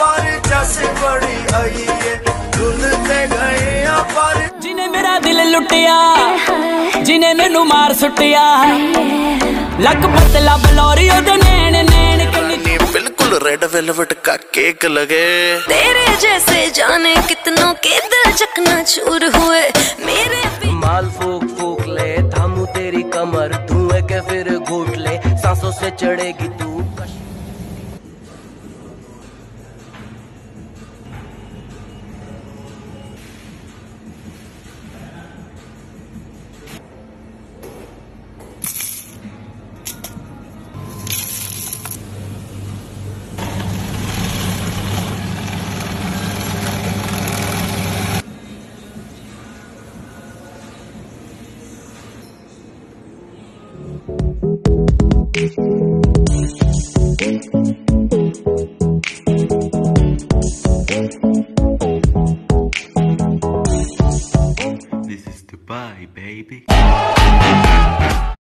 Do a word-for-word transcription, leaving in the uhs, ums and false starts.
पर जस बड़ी आई है डुलते गए पर जिन्हें मेरा दिल लुटिया जिन्हें मैनू मार सुटिया लक पतला बलौरी ओदे नैन नैन कन्नी बिल्कुल रेड वेलवेट का केक लगे तेरे जैसे जाने कितनों के दिल चकना चूर हुए मेरे माल फूक फूक ले थामू तेरी कमर धुएं के फिर घूट ले सांसों से चढ़ेगी तू। This is Dubai, baby.